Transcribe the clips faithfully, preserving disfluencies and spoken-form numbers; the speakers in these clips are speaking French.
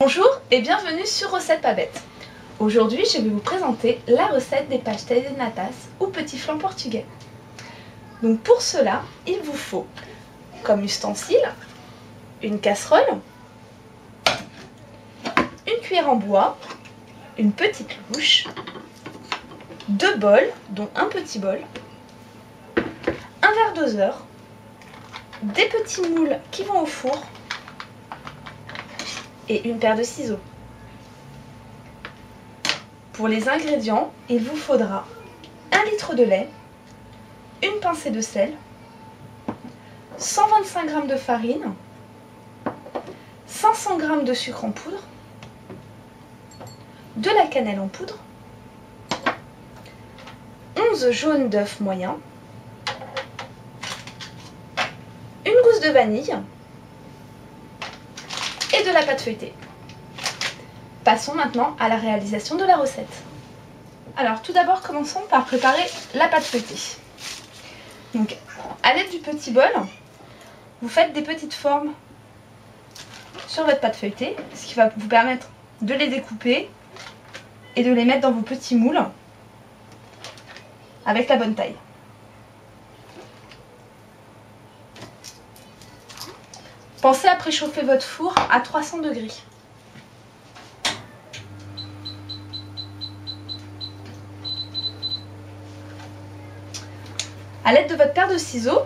Bonjour et bienvenue sur Recette Pas Bête. Aujourd'hui, je vais vous présenter la recette des pastéis de natas ou petits flancs portugais. Donc pour cela, il vous faut comme ustensile une casserole, une cuillère en bois, une petite louche, deux bols, dont un petit bol, un verre doseur, des petits moules qui vont au four et une paire de ciseaux. Pour les ingrédients, il vous faudra un litre de lait, une pincée de sel, cent vingt-cinq grammes de farine, cinq cents grammes de sucre en poudre, de la cannelle en poudre, onze jaunes d'œufs moyens, une gousse de vanille et de la pâte feuilletée. Passons maintenant à la réalisation de la recette. Alors tout d'abord, commençons par préparer la pâte feuilletée. Donc à l'aide du petit bol, vous faites des petites formes sur votre pâte feuilletée, ce qui va vous permettre de les découper et de les mettre dans vos petits moules avec la bonne taille. Pensez à préchauffer votre four à trois cents degrés. À l'aide de votre paire de ciseaux,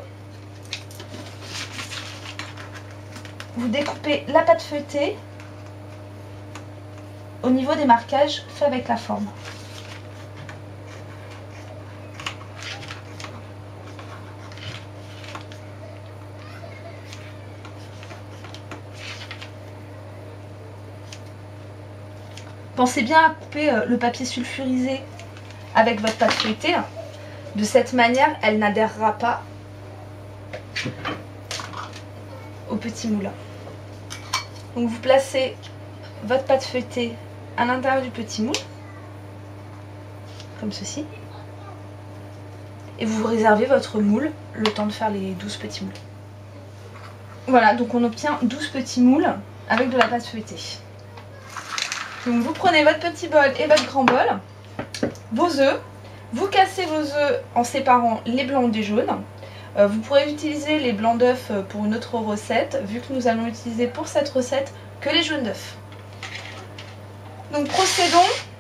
vous découpez la pâte feuilletée au niveau des marquages faits avec la forme. Pensez bien à couper le papier sulfurisé avec votre pâte feuilletée. De cette manière, elle n'adhérera pas au petit moulin. Donc vous placez votre pâte feuilletée à l'intérieur du petit moule, comme ceci. Et vous réservez votre moule le temps de faire les douze petits moules. Voilà, donc on obtient douze petits moules avec de la pâte feuilletée. Donc vous prenez votre petit bol et votre grand bol, vos œufs, vous cassez vos œufs en séparant les blancs des jaunes. Euh, vous pourrez utiliser les blancs d'œufs pour une autre recette, vu que nous allons utiliser pour cette recette que les jaunes d'œufs. Donc procédons.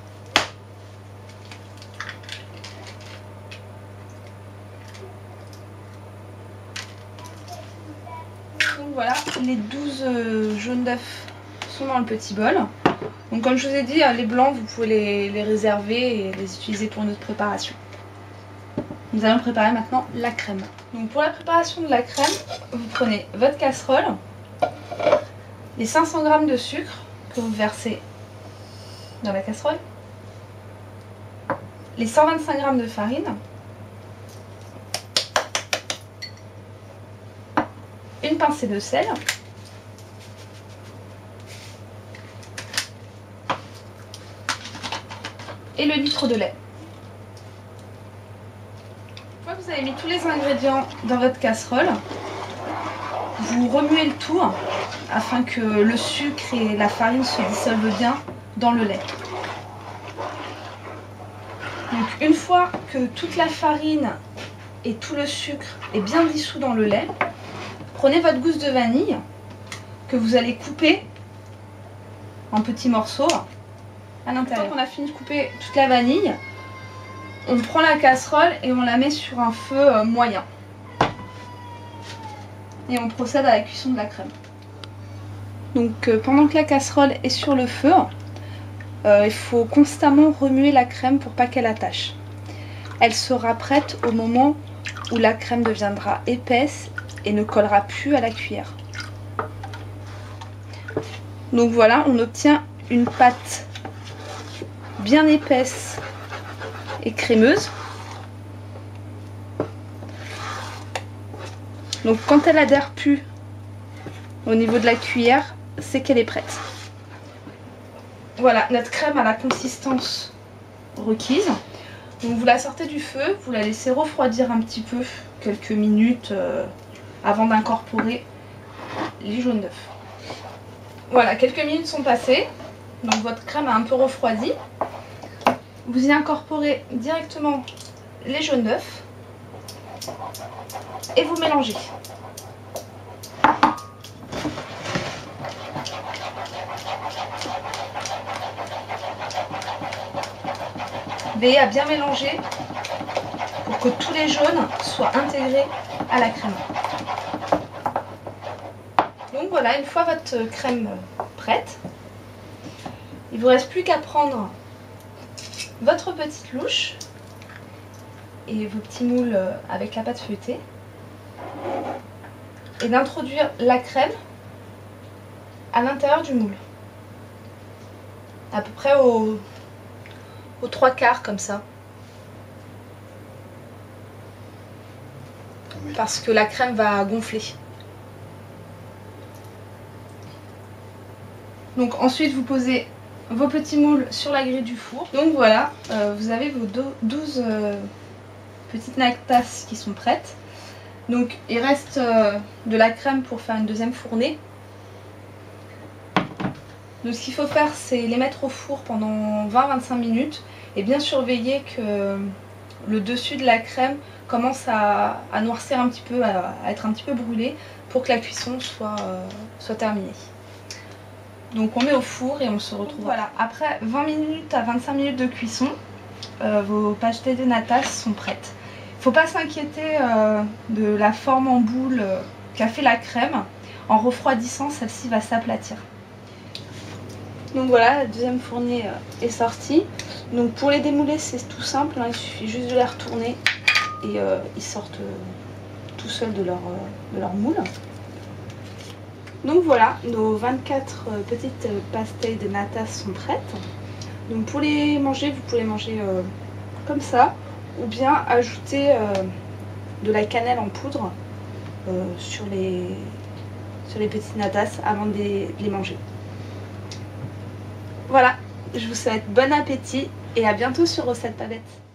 Donc voilà, les douze euh, jaunes d'œufs sont dans le petit bol. Donc comme je vous ai dit, les blancs, vous pouvez les, les réserver et les utiliser pour une autre préparation. Nous allons préparer maintenant la crème. Donc pour la préparation de la crème, vous prenez votre casserole, les cinq cents grammes de sucre que vous versez dans la casserole, les cent vingt-cinq grammes de farine, une pincée de sel, et le litre de lait. Une fois que vous avez mis tous les ingrédients dans votre casserole, vous remuez le tout afin que le sucre et la farine se dissolvent bien dans le lait. Donc une fois que toute la farine et tout le sucre est bien dissous dans le lait, prenez votre gousse de vanille que vous allez couper en petits morceaux à l'intérieur. Une fois qu'on a fini de couper toute la vanille, on prend la casserole et on la met sur un feu moyen. Et on procède à la cuisson de la crème. Donc euh, pendant que la casserole est sur le feu, euh, il faut constamment remuer la crème pour pas qu'elle attache. Elle sera prête au moment où la crème deviendra épaisse et ne collera plus à la cuillère. Donc voilà, on obtient une pâte bien épaisse et crémeuse. Donc quand elle adhère plus au niveau de la cuillère, c'est qu'elle est prête. Voilà, notre crème a la consistance requise. Donc vous la sortez du feu, vous la laissez refroidir un petit peu, quelques minutes euh, avant d'incorporer les jaunes d'œufs. Voilà, quelques minutes sont passées, donc votre crème a un peu refroidi. Vous y incorporez directement les jaunes d'œufs et vous mélangez. Veillez à bien mélanger pour que tous les jaunes soient intégrés à la crème. Donc voilà, une fois votre crème prête, il ne vous reste plus qu'à prendre votre petite louche et vos petits moules avec la pâte feuilletée et d'introduire la crème à l'intérieur du moule. À peu près au, aux trois quarts comme ça. Oui. Parce que la crème va gonfler. Donc ensuite vous posez vos petits moules sur la grille du four. Donc voilà, euh, vous avez vos douze euh, petites natas qui sont prêtes. Donc il reste euh, de la crème pour faire une deuxième fournée. Donc ce qu'il faut faire, c'est les mettre au four pendant vingt à vingt-cinq minutes et bien surveiller que le dessus de la crème commence à, à noircir un petit peu, à, à être un petit peu brûlé pour que la cuisson soit, euh, soit terminée. Donc on met au four et on se retrouve. Voilà, après vingt minutes à vingt-cinq minutes de cuisson, euh, vos pastel de natas sont prêtes. Il ne faut pas s'inquiéter euh, de la forme en boule euh, qu'a fait la crème. En refroidissant, celle-ci va s'aplatir. Donc voilà, la deuxième fournée euh, est sortie. Donc pour les démouler, c'est tout simple, hein, il suffit juste de les retourner et euh, ils sortent euh, tout seuls de leur, euh, de leur moule. Donc voilà, nos vingt-quatre euh, petites euh, pastilles de natas sont prêtes. Donc pour les manger, vous pouvez les manger euh, comme ça, ou bien ajouter euh, de la cannelle en poudre euh, sur, les, sur les petites natas avant de les, de les manger. Voilà, je vous souhaite bon appétit et à bientôt sur Recette Pavette.